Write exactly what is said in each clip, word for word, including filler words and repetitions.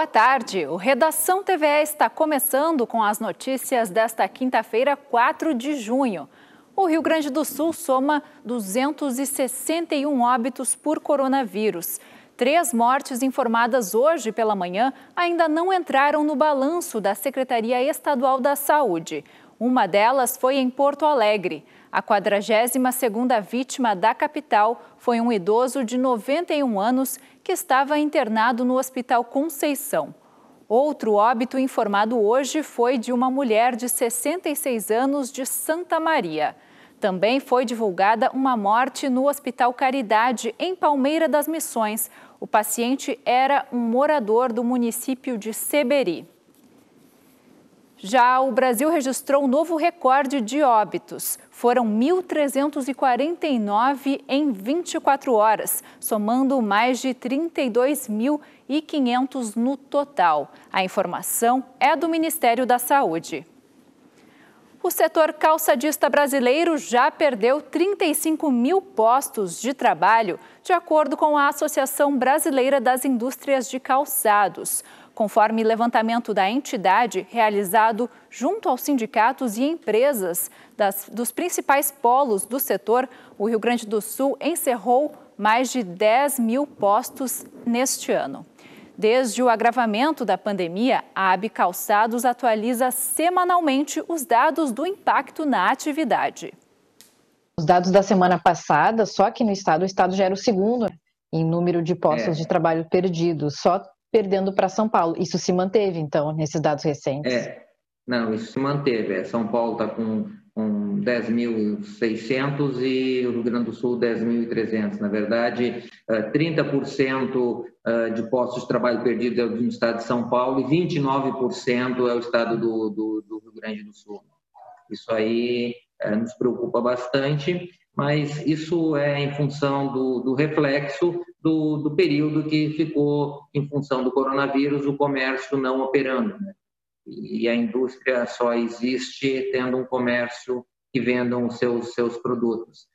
Boa tarde. O Redação T V E está começando com as notícias desta quinta-feira, quatro de junho. O Rio Grande do Sul soma duzentos e sessenta e um óbitos por coronavírus. Três mortes informadas hoje pela manhã ainda não entraram no balanço da Secretaria Estadual da Saúde. Uma delas foi em Porto Alegre. A quadragésima segunda vítima da capital foi um idoso de noventa e um anos que estava internado no Hospital Conceição. Outro óbito informado hoje foi de uma mulher de sessenta e seis anos de Santa Maria. Também foi divulgada uma morte no Hospital Caridade, em Palmeira das Missões. O paciente era um morador do município de Seberi. Já o Brasil registrou um novo recorde de óbitos. Foram mil trezentos e quarenta e nove em vinte e quatro horas, somando mais de trinta e dois mil e quinhentos no total. A informação é do Ministério da Saúde. O setor calçadista brasileiro já perdeu trinta e cinco mil postos de trabalho, de acordo com a Associação Brasileira das Indústrias de Calçados. Conforme levantamento da entidade, realizado junto aos sindicatos e empresas das, dos principais polos do setor, o Rio Grande do Sul encerrou mais de dez mil postos neste ano. Desde o agravamento da pandemia, a A B Calçados atualiza semanalmente os dados do impacto na atividade. Os dados da semana passada, só que no estado, o estado já era o segundo em número de postos é. de trabalho perdidos, só perdendo para São Paulo. Isso se manteve, então, nesses dados recentes? É, não, isso se manteve. São Paulo está com, com dez mil e seiscentos e o Rio Grande do Sul dez mil e trezentos. Na verdade, trinta por cento de postos de trabalho perdidos é no estado de São Paulo e vinte e nove por cento é o estado do, do, do Rio Grande do Sul. Isso aí é, nos preocupa bastante, mas isso é em função do, do reflexo do, do período que ficou em função do coronavírus, o comércio não operando, né? E a indústria só existe tendo um comércio que vendam os seus, seus produtos.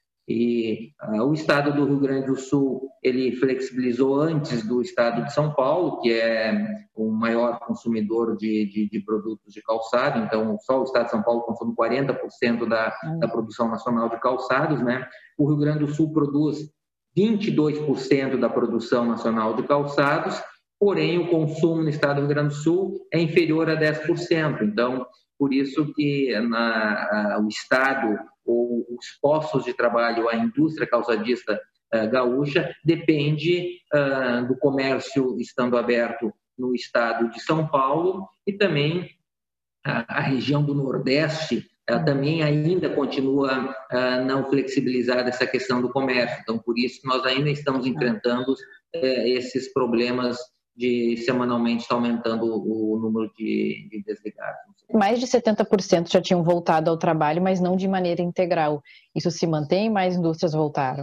E uh, o estado do Rio Grande do Sul, ele flexibilizou antes do estado de São Paulo, que é o maior consumidor de, de, de produtos de calçado, então só o estado de São Paulo consome quarenta por cento da, da produção nacional de calçados, né? O Rio Grande do Sul produz vinte e dois por cento da produção nacional de calçados, porém o consumo no estado do Rio Grande do Sul é inferior a dez por cento, então por isso que na, a, o estado ou os postos de trabalho, a indústria calçadista uh, gaúcha depende uh, do comércio estando aberto no estado de São Paulo e também a, a região do Nordeste uh, também ainda continua uh, não flexibilizada essa questão do comércio. Então, por isso, nós ainda estamos enfrentando uh, esses problemas de semanalmente está aumentando o número de, de desligados. Mais de setenta por cento já tinham voltado ao trabalho, mas não de maneira integral. Isso se mantém? Mais indústrias voltaram?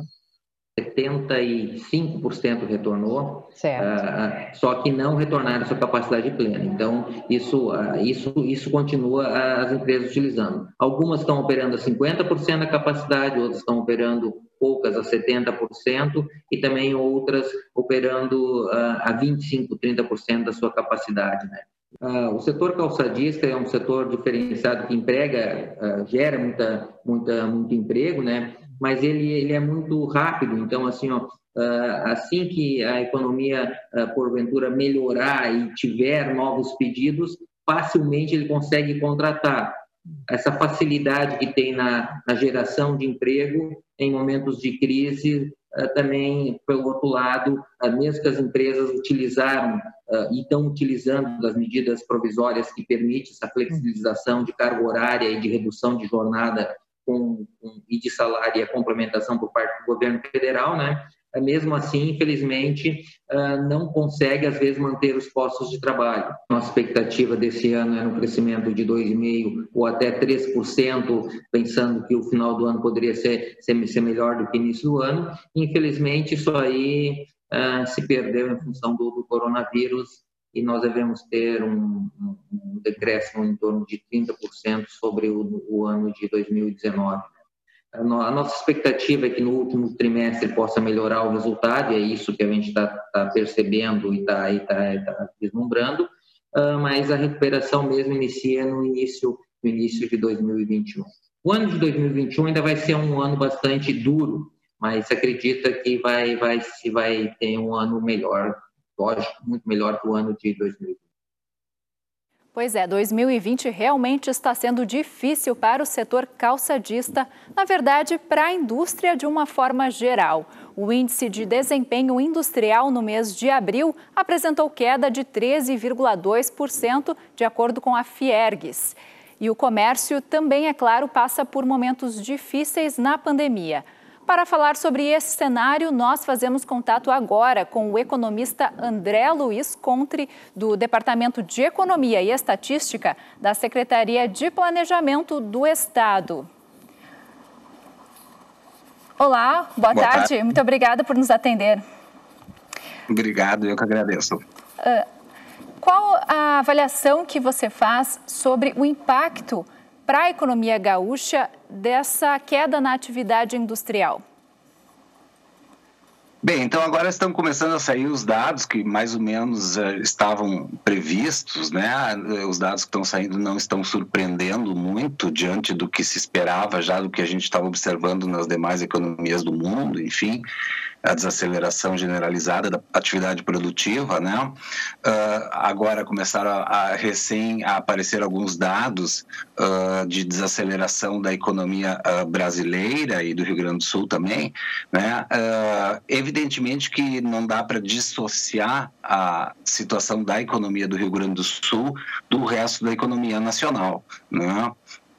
setenta e cinco por cento retornou, certo. Uh, só que não retornaram a sua capacidade plena. Então, isso, uh, isso, isso continua as empresas utilizando. Algumas estão operando a cinquenta por cento da capacidade, outras estão operando poucas a setenta por cento e também outras operando uh, a vinte e cinco por cento, trinta por cento da sua capacidade, né? Uh, o setor calçadista é um setor diferenciado que emprega, uh, gera muita, muita, muito emprego, né? Mas ele, ele é muito rápido, então assim, ó, uh, assim que a economia uh, porventura melhorar e tiver novos pedidos, facilmente ele consegue contratar. Essa facilidade que tem na, na geração de emprego em momentos de crise, uh, também, pelo outro lado, uh, mesmo que as empresas utilizaram uh, e estão utilizando as medidas provisórias que permitem essa flexibilização de carga horária e de redução de jornada com, com, e de salário e a complementação por parte do governo federal, né? Mesmo assim, infelizmente, não consegue, às vezes, manter os postos de trabalho. Nossa expectativa desse ano é um crescimento de dois vírgula cinco por cento ou até três por cento, pensando que o final do ano poderia ser, ser, ser melhor do que início do ano. Infelizmente, isso aí uh, se perdeu em função do, do coronavírus e nós devemos ter um, um, um decréscimo em torno de trinta por cento sobre o, o ano de dois mil e dezenove. A nossa expectativa é que no último trimestre possa melhorar o resultado, e é isso que a gente está tá percebendo e está tá, tá vislumbrando, mas a recuperação mesmo inicia no início, no início de dois mil e vinte e um. O ano de dois mil e vinte e um ainda vai ser um ano bastante duro, mas acredita que vai, vai, se vai ter um ano melhor, lógico, muito melhor que o ano de dois mil e vinte. Pois é, dois mil e vinte realmente está sendo difícil para o setor calçadista, na verdade, para a indústria de uma forma geral. O índice de desempenho industrial no mês de abril apresentou queda de treze vírgula dois por cento, de acordo com a Fiergues. E o comércio também, é claro, passa por momentos difíceis na pandemia. Para falar sobre esse cenário, nós fazemos contato agora com o economista André Luiz Contre, do Departamento de Economia e Estatística da Secretaria de Planejamento do Estado. Olá, boa, boa tarde. tarde. Muito obrigada por nos atender. Obrigado, eu que agradeço. Uh, qual a avaliação que você faz sobre o impacto para a economia gaúcha dessa queda na atividade industrial? Bem, então agora estão começando a sair os dados que mais ou menos uh, estavam previstos, né? Os dados que estão saindo não estão surpreendendo muito diante do que se esperava, já do que a gente estava observando nas demais economias do mundo, enfim, a desaceleração generalizada da atividade produtiva, né? Uh, agora começaram a, a recém a aparecer alguns dados uh, de desaceleração da economia uh, brasileira e do Rio Grande do Sul também, né? Uh, evidentemente que não dá para dissociar a situação da economia do Rio Grande do Sul do resto da economia nacional, né?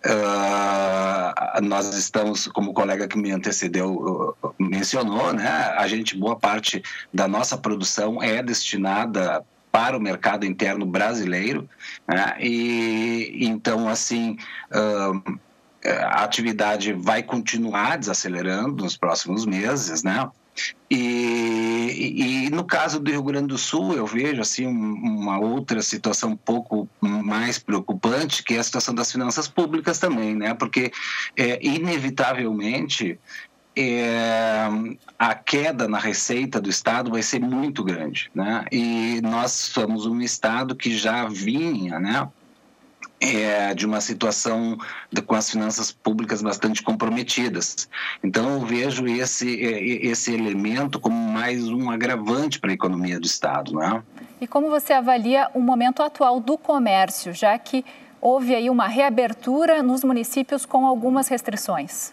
Uh, nós estamos, como o colega que me antecedeu uh, mencionou, né, a gente, boa parte da nossa produção é destinada para o mercado interno brasileiro, né, e então, assim, uh, a atividade vai continuar desacelerando nos próximos meses, né? E, e no caso do Rio Grande do Sul, eu vejo assim uma outra situação um pouco mais preocupante, que é a situação das finanças públicas também, né? Porque é, inevitavelmente é, a queda na receita do Estado vai ser muito grande, né? E nós somos um Estado que já vinha, né? É, de uma situação de, com as finanças públicas bastante comprometidas. Então, eu vejo esse, esse elemento como mais um agravante para a economia do Estado, né? E como você avalia o momento atual do comércio, já que houve aí uma reabertura nos municípios com algumas restrições?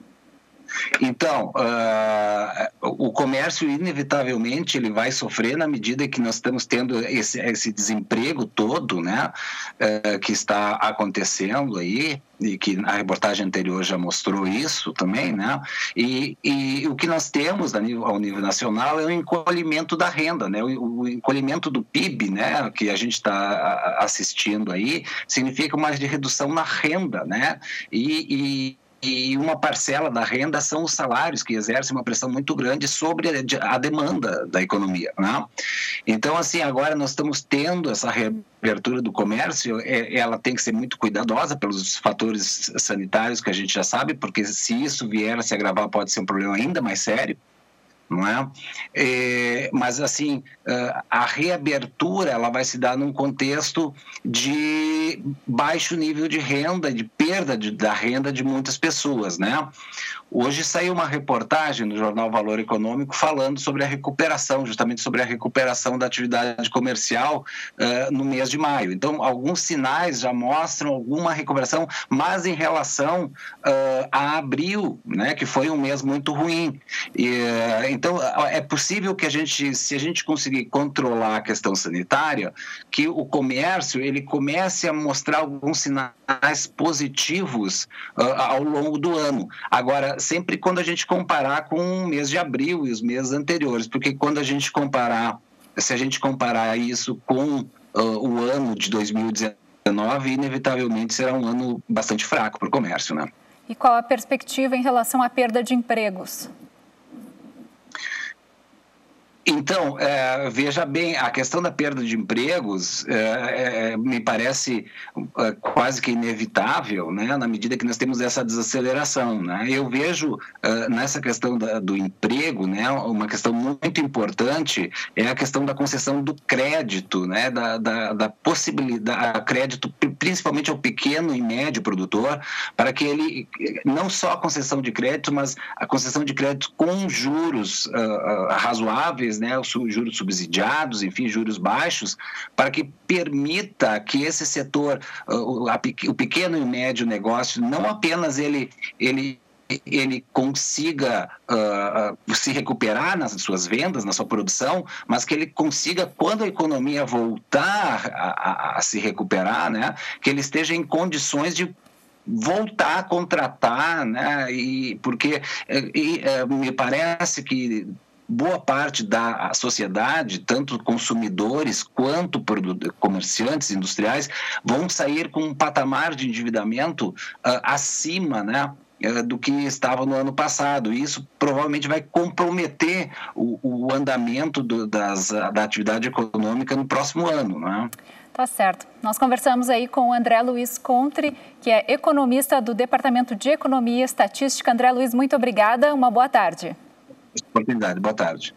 Então, uh, o comércio, inevitavelmente, ele vai sofrer na medida que nós estamos tendo esse, esse desemprego todo, né, uh, que está acontecendo aí, e que a reportagem anterior já mostrou isso também, né, e, e o que nós temos ao nível, ao nível nacional é o encolhimento da renda, né, o, o encolhimento do P I B, né, que a gente está assistindo aí, significa uma redução na renda, né, e, e E uma parcela da renda são os salários, que exercem uma pressão muito grande sobre a demanda da economia, né? Então, assim, agora nós estamos tendo essa reabertura do comércio, ela tem que ser muito cuidadosa pelos fatores sanitários que a gente já sabe, porque se isso vier a se agravar, pode ser um problema ainda mais sério, não é? É, mas assim, a reabertura ela vai se dar num contexto de baixo nível de renda, de perda de, da renda de muitas pessoas, né? Hoje saiu uma reportagem no jornal Valor Econômico falando sobre a recuperação, justamente sobre a recuperação da atividade comercial uh, no mês de maio. Então, alguns sinais já mostram alguma recuperação, mas em relação uh, a abril, né, que foi um mês muito ruim. E, uh, então, é possível que a gente, se a gente conseguir controlar a questão sanitária, que o comércio ele comece a mostrar alguns sinais positivos uh, ao longo do ano. Agora, sempre quando a gente comparar com o mês de abril e os meses anteriores, porque quando a gente comparar, se a gente comparar isso com uh, o ano de dois mil e dezenove, inevitavelmente será um ano bastante fraco para o comércio, né? E qual a perspectiva em relação à perda de empregos? Então, é, veja bem, a questão da perda de empregos é, é, me parece é, quase que inevitável, né, na medida que nós temos essa desaceleração, né? Eu vejo é, nessa questão da, do emprego, né, uma questão muito importante é a questão da concessão do crédito, né, da, da, da possibilidade, crédito principalmente ao pequeno e médio produtor, para que ele, não só a concessão de crédito, mas a concessão de crédito com juros uh, uh, razoáveis, né, os juros subsidiados, enfim, juros baixos, para que permita que esse setor, uh, a, o pequeno e médio negócio, não apenas ele, ele ele consiga uh, uh, se recuperar nas suas vendas, na sua produção, mas que ele consiga, quando a economia voltar a, a, a se recuperar, né, que ele esteja em condições de voltar a contratar, né, e, porque e, e, me parece que boa parte da sociedade, tanto consumidores quanto comerciantes industriais, vão sair com um patamar de endividamento uh, acima, né, do que estava no ano passado. E isso provavelmente vai comprometer o, o andamento do, das, da atividade econômica no próximo ano, né? Tá certo. Nós conversamos aí com o André Luiz Contri, que é economista do Departamento de Economia e Estatística. André Luiz, muito obrigada. Uma boa tarde. Oportunidade. Boa tarde.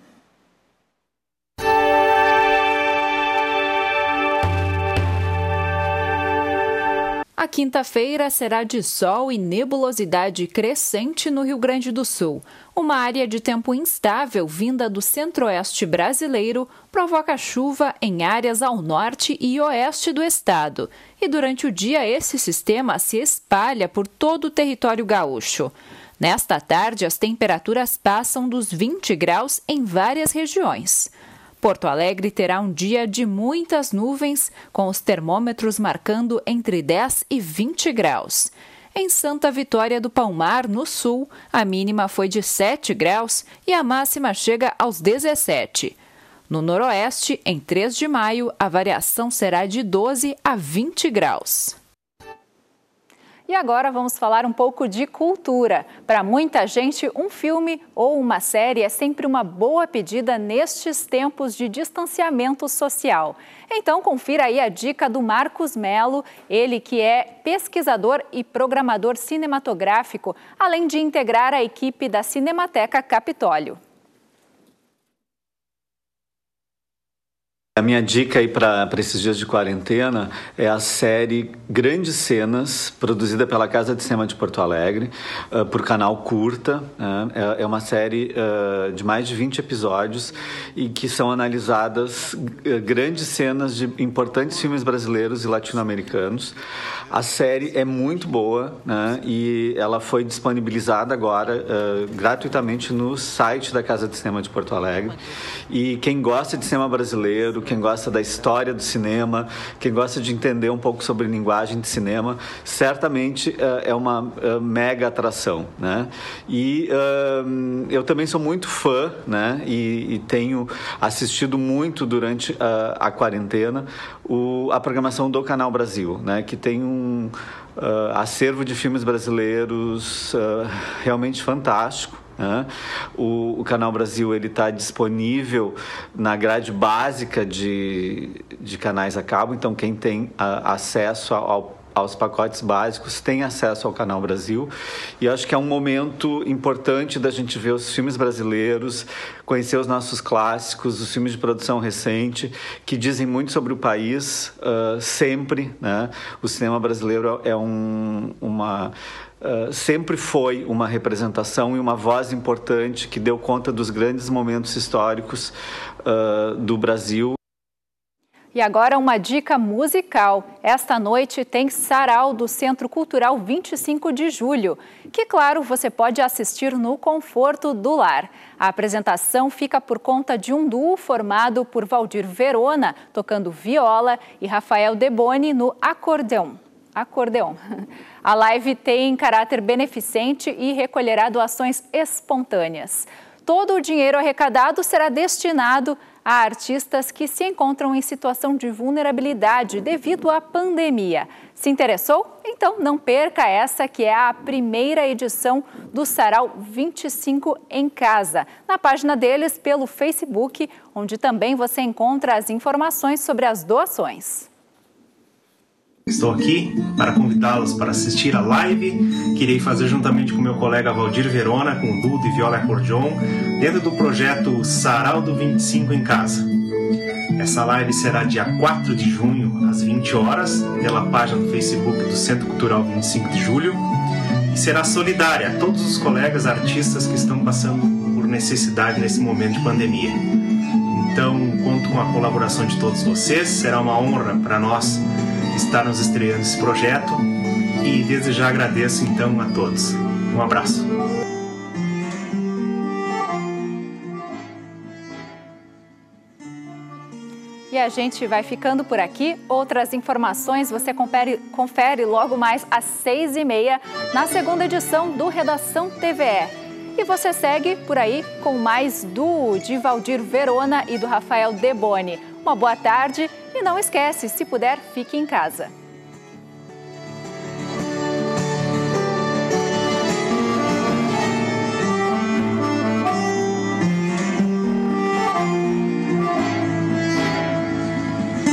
A quinta-feira será de sol e nebulosidade crescente no Rio Grande do Sul. Uma área de tempo instável vinda do centro-oeste brasileiro provoca chuva em áreas ao norte e oeste do estado. E durante o dia, esse sistema se espalha por todo o território gaúcho. Nesta tarde, as temperaturas passam dos vinte graus em várias regiões. Porto Alegre terá um dia de muitas nuvens, com os termômetros marcando entre dez e vinte graus. Em Santa Vitória do Palmar, no sul, a mínima foi de sete graus e a máxima chega aos dezessete. No noroeste, em três de maio, a variação será de doze a vinte graus. E agora vamos falar um pouco de cultura. Para muita gente, um filme ou uma série é sempre uma boa pedida nestes tempos de distanciamento social. Então, confira aí a dica do Marcos Melo, ele que é pesquisador e programador cinematográfico, além de integrar a equipe da Cinemateca Capitólio. A minha dica aí para esses dias de quarentena é a série Grandes Cenas, produzida pela Casa de Cinema de Porto Alegre, uh, por canal Curta. Uh, é, é uma série uh, de mais de vinte episódios e que são analisadas uh, grandes cenas de importantes filmes brasileiros e latino-americanos. A série é muito boa, né, e ela foi disponibilizada agora uh, gratuitamente no site da Casa de Cinema de Porto Alegre. E quem gosta de cinema brasileiro, quem gosta da história do cinema, quem gosta de entender um pouco sobre linguagem de cinema, certamente uh, é uma uh, mega atração, né? E uh, eu também sou muito fã, né? E, e tenho assistido muito durante uh, a quarentena o, a programação do Canal Brasil, né? Que tem um uh, acervo de filmes brasileiros uh, realmente fantástico. O, o Canal Brasil está disponível na grade básica de, de canais a cabo, então quem tem a, acesso ao, aos pacotes básicos tem acesso ao Canal Brasil. E acho que é um momento importante da gente ver os filmes brasileiros, conhecer os nossos clássicos, os filmes de produção recente, que dizem muito sobre o país, uh, sempre, né? O cinema brasileiro é um, uma... Uh, sempre foi uma representação e uma voz importante que deu conta dos grandes momentos históricos uh, do Brasil. E agora uma dica musical. Esta noite tem Sarau do Centro Cultural vinte e cinco de julho, que, claro, você pode assistir no conforto do lar. A apresentação fica por conta de um duo formado por Valdir Verona, tocando viola, e Rafael Deboni no acordeon. Acordeon. A live tem caráter beneficente e recolherá doações espontâneas. Todo o dinheiro arrecadado será destinado a artistas que se encontram em situação de vulnerabilidade devido à pandemia. Se interessou? Então não perca essa que é a primeira edição do Sarau vinte e cinco em Casa, na página deles pelo Facebook, onde também você encontra as informações sobre as doações. Estou aqui para convidá-los para assistir a live que irei fazer juntamente com meu colega Valdir Verona, com Dudo e Viola Acordeon, dentro do projeto Sarau do vinte e cinco em Casa. Essa live será dia quatro de junho, às vinte horas, pela página do Facebook do Centro Cultural vinte e cinco de julho, e será solidária a todos os colegas artistas que estão passando por necessidade nesse momento de pandemia. Então, conto com a colaboração de todos vocês, será uma honra para nós estar nos estreando esse projeto e desde já agradeço então a todos. Um abraço. E a gente vai ficando por aqui. Outras informações você confere, confere logo mais às seis e meia na segunda edição do Redação T V E. E você segue por aí com mais do de Valdir Verona e do Rafael Deboni. Uma boa tarde e não esquece, se puder, fique em casa.